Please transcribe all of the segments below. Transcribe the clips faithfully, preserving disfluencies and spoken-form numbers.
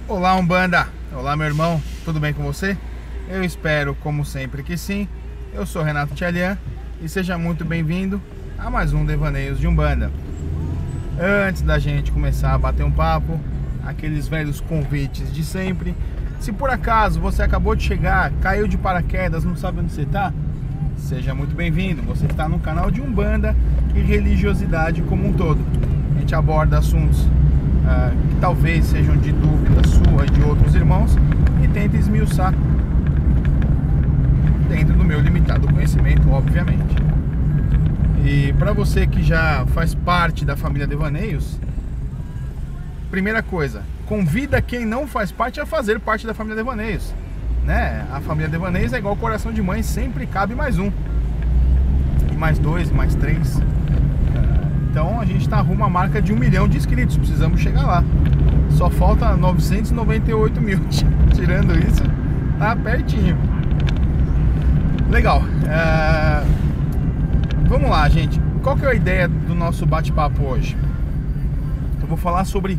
Olá, Umbanda! Olá, meu irmão, tudo bem com você? Eu espero, como sempre, que sim. Eu sou Renato Tchalian e seja muito bem-vindo a mais um Devaneios de Umbanda. Antes da gente começar a bater um papo, aqueles velhos convites de sempre. Se por acaso você acabou de chegar, caiu de paraquedas, não sabe onde você está, seja muito bem-vindo. Você está no canal de Umbanda e religiosidade como um todo. A gente aborda assuntos Uh, que talvez sejam de dúvida sua e de outros irmãos e tenta esmiuçar dentro do meu limitado conhecimento, obviamente. E para você que já faz parte da família Devaneios, primeira coisa, convida quem não faz parte a fazer parte da família Devaneios, né? A família Devaneios é igual coração de mãe, sempre cabe mais um, e mais dois, e mais três. Então a gente está rumo à marca de um milhão de inscritos, precisamos chegar lá. Só falta novecentos e noventa e oito mil, tirando isso, tá pertinho. Legal. É... Vamos lá, gente. Qual que é a ideia do nosso bate-papo hoje? Eu vou falar sobre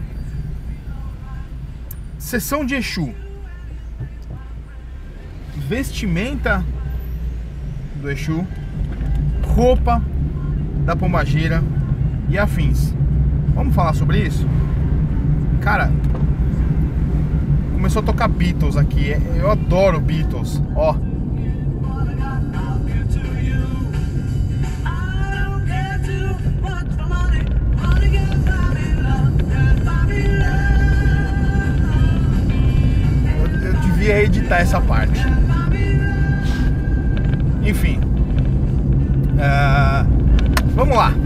sessão de Exu, vestimenta do Exu, roupa da pombagira e afins. Vamos falar sobre isso? Cara, começou a tocar Beatles aqui. Eu adoro Beatles. Ó. Eu, eu devia editar essa parte. Enfim. Uh, vamos lá.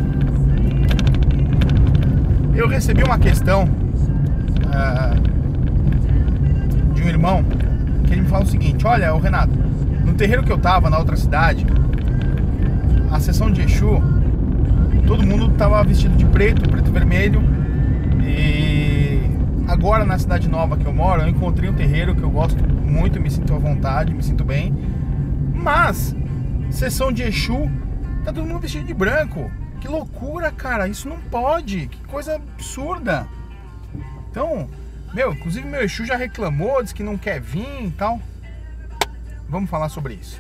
Eu recebi uma questão uh, de um irmão que ele me fala o seguinte: olha, ô Renato, no terreiro que eu tava na outra cidade, a sessão de Exu, todo mundo tava vestido de preto, preto e vermelho. E agora na cidade nova que eu moro, eu encontrei um terreiro que eu gosto muito, me sinto à vontade, me sinto bem. Mas sessão de Exu, tá todo mundo vestido de branco. Que loucura, cara, isso não pode, que coisa absurda. Então, meu, inclusive meu Exu já reclamou, disse que não quer vir e tal. Vamos falar sobre isso.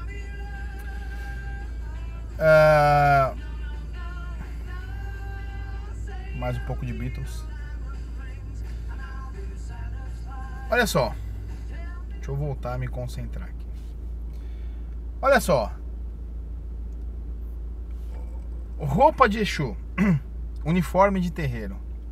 uh... Mais um pouco de Beatles. Olha só, deixa eu voltar a me concentrar aqui. Olha só, roupa de Exu, uniforme de terreiro.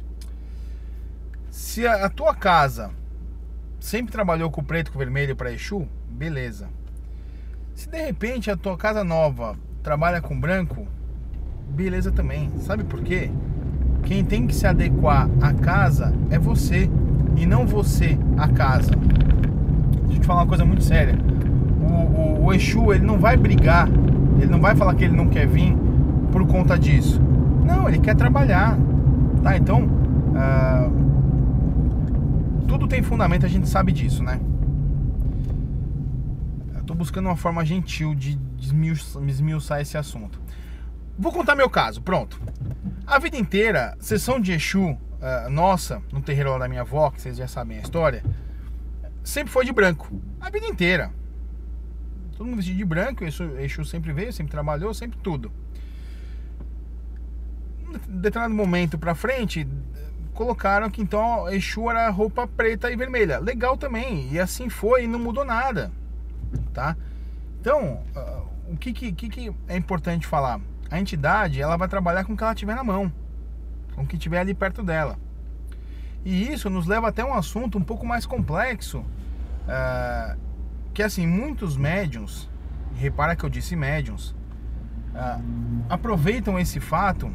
Se a, a tua casa sempre trabalhou com preto e com vermelho para Exu, beleza. Se de repente a tua casa nova trabalha com branco, beleza também. Sabe por quê? Quem tem que se adequar à casa é você, e não você à casa. Deixa eu te falar uma coisa muito séria. O, o, o Exu, ele não vai brigar, ele não vai falar que ele não quer vir por conta disso. Não, ele quer trabalhar, tá? Então uh, tudo tem fundamento, a gente sabe disso, né? Eu tô buscando uma forma gentil de esmiuçar esse assunto. Vou contar meu caso, pronto. A vida inteira, sessão de Exu uh, nossa, no terreiro lá da minha avó, que vocês já sabem a história, sempre foi de branco, a vida inteira. Todo mundo vestido de branco, Exu, Exu sempre veio, sempre trabalhou, sempre tudo. Em determinado momento pra frente, colocaram que então Exu era roupa preta e vermelha. Legal também, e assim foi, e não mudou nada, tá? Então, uh, o que, que, que é importante falar? A entidade, ela vai trabalhar com o que ela tiver na mão, com o que tiver ali perto dela. E isso nos leva até um assunto um pouco mais complexo, uh, que assim, muitos médiuns, repara que eu disse médiuns, uh, aproveitam esse fato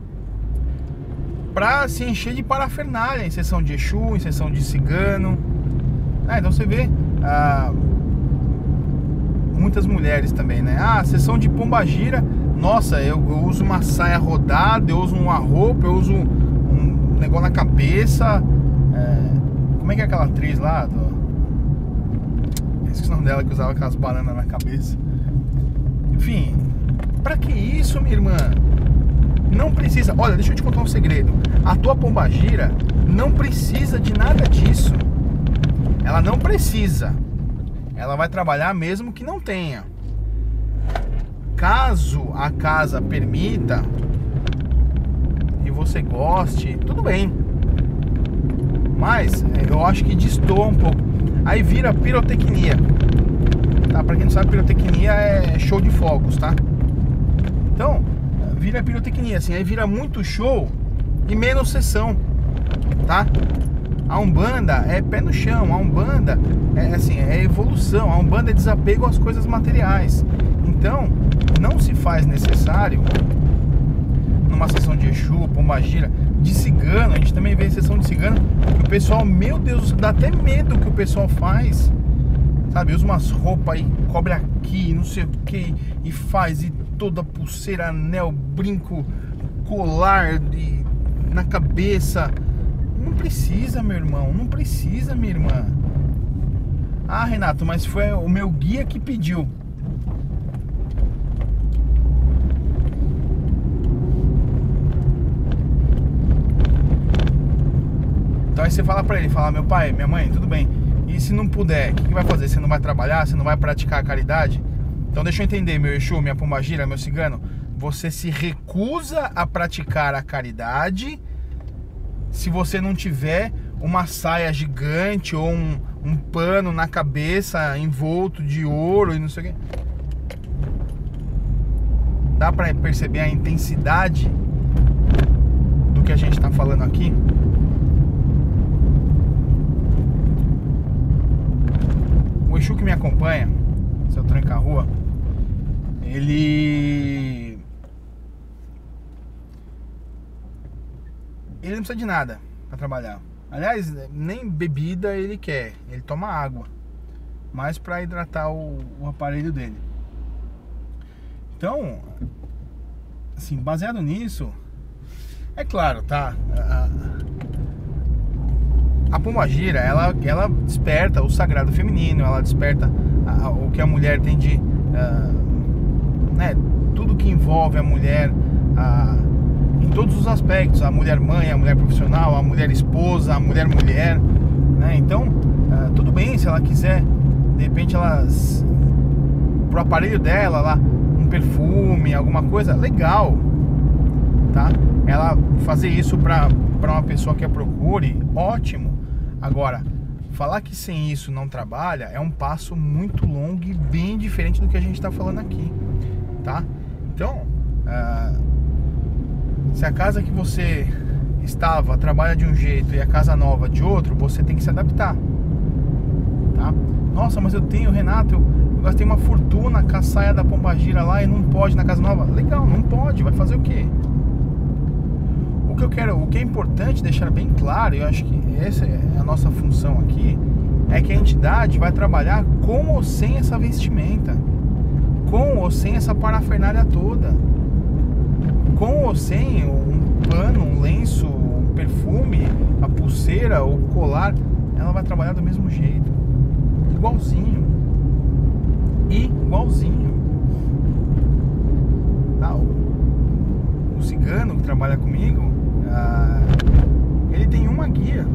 para se encher de parafernália em sessão de Exu, em sessão de cigano. Ah, então você vê ah, muitas mulheres também, né? Ah, sessão de pombagira. Nossa, eu, eu uso uma saia rodada, eu uso uma roupa, eu uso um, um negócio na cabeça. É, como é que é aquela atriz lá? Do... Esqueci o nome dela, que usava aquelas bananas na cabeça. Enfim, pra que isso, minha irmã? Não precisa. Olha, deixa eu te contar um segredo. A tua pombagira não precisa de nada disso. ela não precisa. Ela vai trabalhar mesmo que não tenha. Caso a casa permita e você goste, tudo bem. Mas eu acho que destoa um pouco. Aí vira pirotecnia, tá? Pra quem não sabe, pirotecnia é show de fogos, tá? Então, vira pirotecnia, assim. Aí vira muito show e menos sessão, tá? A Umbanda é pé no chão. A Umbanda é, assim, é evolução. A Umbanda é desapego às coisas materiais. Então, não se faz necessário numa sessão de Exu, Pombagira, de cigano. A gente também vê sessão de cigano que o pessoal, meu Deus, dá até medo que o pessoal faz, sabe? Usa umas roupas aí, cobre aqui, não sei o que, e faz, e toda pulseira, anel, brinco, colar de, na cabeça. Não precisa, meu irmão, não precisa, minha irmã. Ah, Renato, mas foi o meu guia que pediu. Então aí você fala pra ele, fala: meu pai, minha mãe, tudo bem, e se não puder, o que, que vai fazer? Você não vai trabalhar? Você não vai praticar a caridade? Então deixa eu entender, meu Exu, minha Pombagira, meu cigano. Você se recusa a praticar a caridade se você não tiver uma saia gigante ou um, um pano na cabeça envolto de ouro e não sei o que. Dá pra perceber a intensidade do que a gente tá falando aqui? O Exu que me acompanha, se eu tranco a rua, ele... Ele não precisa de nada pra trabalhar. Aliás, nem bebida ele quer. Ele toma água, mais pra hidratar o, o aparelho dele. Então, assim, baseado nisso, é claro, tá? A, a Pombagira, ela, ela desperta o sagrado feminino, ela desperta a, a, o que a mulher tem de... Uh, né, tudo que envolve a mulher, a, em todos os aspectos. A mulher mãe, a mulher profissional, a mulher esposa, a mulher mulher, né? Então, uh, tudo bem se ela quiser, de repente, ela... pro aparelho dela lá, um perfume, alguma coisa, legal, tá? Ela fazer isso pra, pra uma pessoa que a procure, ótimo. Agora, falar que sem isso não trabalha é um passo muito longo e bem diferente do que a gente tá falando aqui, tá? Então, uh, se a casa que você estava trabalha de um jeito e a casa nova de outro, você tem que se adaptar, tá? Nossa, mas eu tenho, Renato, eu, eu gastei uma fortuna com a saia da Pombagira lá e não pode na casa nova. Legal, não pode, vai fazer o quê? O que eu quero, o que é importante deixar bem claro, e eu acho que essa é a nossa função aqui, é que a entidade vai trabalhar com ou sem essa vestimenta, com ou sem essa parafernália toda, com ou sem um pano, um lenço, um perfume, a pulseira, o colar, ela vai trabalhar do mesmo jeito, igualzinho, igualzinho. Tá, o, o cigano que trabalha comigo, ah, ele tem uma guia.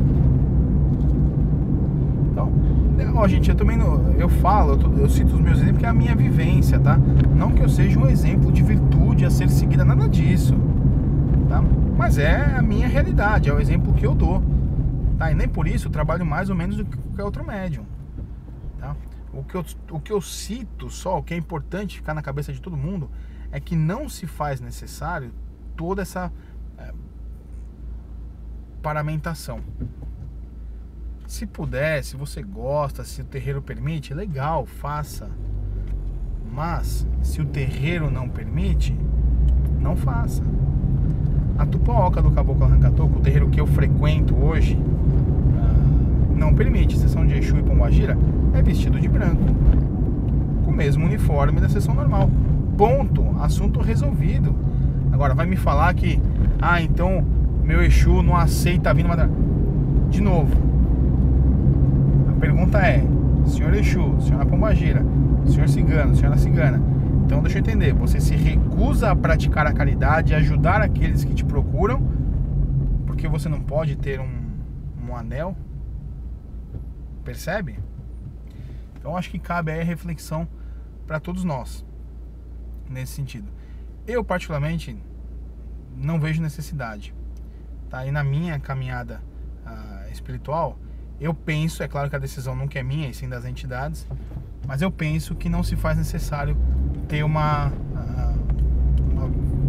Então, ó, gente, eu também não, eu falo, eu, tô, eu cito os meus exemplos que é a minha vivência, tá? Não que eu seja um exemplo de virtude a ser seguida, nada disso, tá? Mas é a minha realidade, é o exemplo que eu dou, tá? E nem por isso eu trabalho mais ou menos do que qualquer outro médium, tá? O que eu, o que eu cito só, o que é importante ficar na cabeça de todo mundo, é que não se faz necessário toda essa é, paramentação. Se puder, se você gosta, se o terreiro permite, legal, faça. Mas, se o terreiro não permite, não faça. A Tupãoca do Caboclo Arranca-Toco, o terreiro que eu frequento hoje, uh, não permite. Sessão de Exu e Pombagira é vestido de branco, com o mesmo uniforme da sessão normal. Ponto, assunto resolvido. Agora, vai me falar que, ah, então meu Exu não aceita vir numa... De novo, a pergunta é: senhor Exu, senhora Pombagira, senhor cigano, senhora cigana, então deixa eu entender, você se recusa a praticar a caridade e ajudar aqueles que te procuram porque você não pode ter um, um anel? Percebe? Então acho que cabe aí a reflexão para todos nós nesse sentido. Eu particularmente não vejo necessidade, tá? E na minha caminhada uh, espiritual, eu penso, é claro que a decisão nunca é minha, e sim das entidades, mas eu penso que não se faz necessário ter uma, uh, uma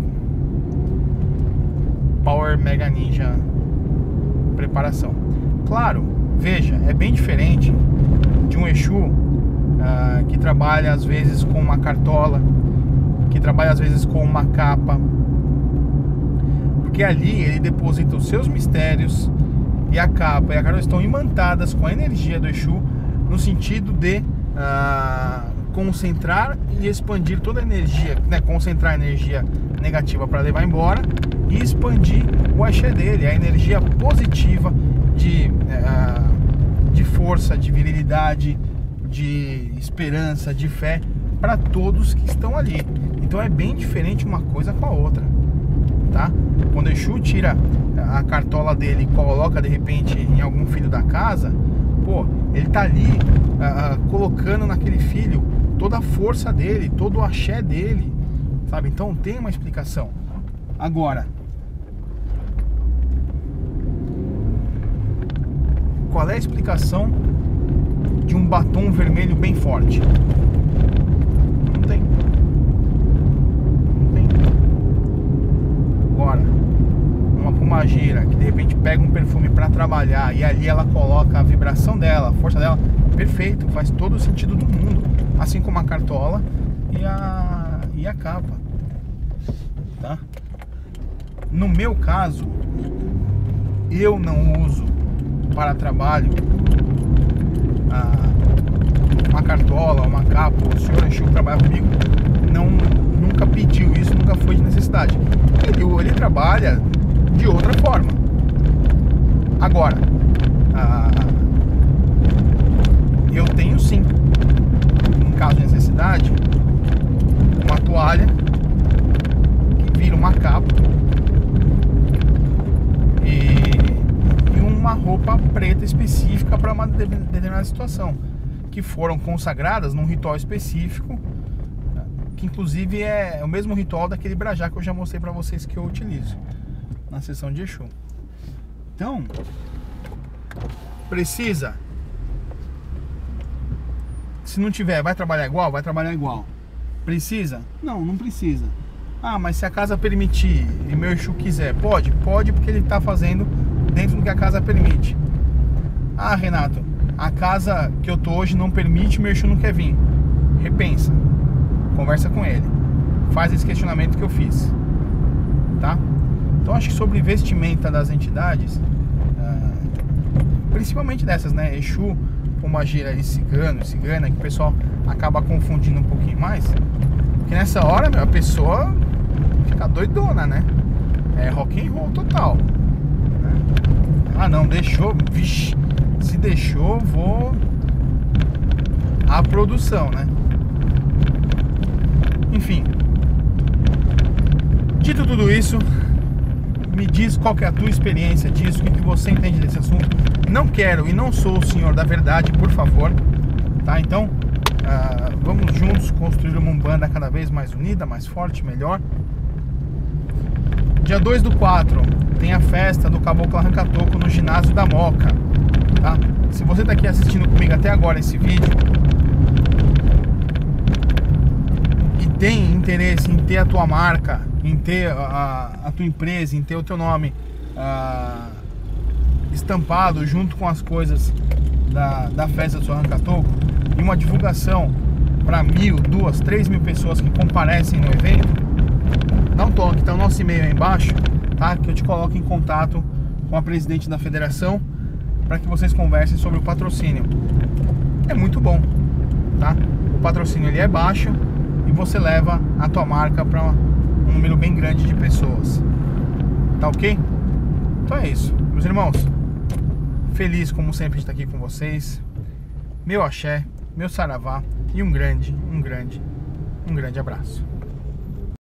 Power Mega Ninja preparação. Claro, veja, é bem diferente de um Exu uh, que trabalha às vezes com uma cartola, que trabalha às vezes com uma capa, porque ali ele deposita os seus mistérios, e a capa e a cartola estão imantadas com a energia do Exu, no sentido de uh, concentrar e expandir toda a energia, né? Concentrar a energia negativa para levar embora e expandir o axé dele, a energia positiva de, uh, de força, de virilidade, de esperança, de fé para todos que estão ali. Então é bem diferente uma coisa com a outra, tá? Quando o Exu tira a cartola dele e coloca de repente em algum filho da casa, pô, ele tá ali uh, colocando naquele filho toda a força dele, todo o axé dele, sabe? Então tem uma explicação. Agora, qual é a explicação de um batom vermelho bem forte? Não tem. Não tem. Agora, uma pombagira que de repente pega um perfume para trabalhar e ali ela coloca a vibração dela, a força dela, perfeito, faz todo o sentido do mundo, assim como a cartola e a, e a capa, tá? No meu caso, eu não uso para trabalho a, uma cartola, uma capa. O senhor Exu que trabalha comigo não, nunca pediu isso, nunca foi de necessidade. Ele, ele trabalha de outra forma. Agora, a, eu tenho sim, em caso de necessidade, uma toalha que vira uma capa e, e uma roupa preta específica para uma determinada situação, que foram consagradas num ritual específico, que inclusive é o mesmo ritual daquele brajá que eu já mostrei para vocês que eu utilizo na sessão de Exu. Então, precisa, se não tiver, vai trabalhar igual? Vai trabalhar igual. Precisa? Não, não precisa. Ah, mas se a casa permitir e meu Exu quiser, pode? Pode, porque ele está fazendo dentro do que a casa permite. Ah, Renato, a casa que eu tô hoje não permite, meu Exu não quer vir. Repensa, conversa com ele, faz esse questionamento que eu fiz, tá? Então acho que sobre vestimenta das entidades, ah, principalmente dessas, né, Exu, pombagira e cigano, cigana, que o pessoal acaba confundindo um pouquinho mais, porque nessa hora, meu, a pessoa fica doidona, né? É rock and roll total, né? Ah não, deixou, vixe, se deixou, vou a produção, né? Enfim, dito tudo isso, me diz qual que é a tua experiência disso, o que você entende desse assunto. Não quero e não sou o senhor da verdade, por favor, tá? Então, uh, vamos juntos construir uma Umbanda cada vez mais unida, mais forte, melhor. Dia dois do quatro tem a festa do Caboclo Arranca-Toco no ginásio da Moca, tá? Se você tá aqui assistindo comigo até agora esse vídeo e tem interesse em ter a tua marca, em ter a, a tua empresa, em ter o teu nome uh, estampado junto com as coisas da, da festa do seu Arranca-Toco e uma divulgação para mil, duas, três mil pessoas que comparecem no evento, dá um toque, tá o nosso e-mail aí embaixo, tá? Que eu te coloco em contato com a presidente da federação para que vocês conversem sobre o patrocínio. É muito bom, tá? O patrocínio ele é baixo e você leva a tua marca para um número bem grande de pessoas, tá ok? Então é isso, meus irmãos, feliz como sempre de estar aqui com vocês, meu axé, meu saravá e um grande, um grande, um grande abraço.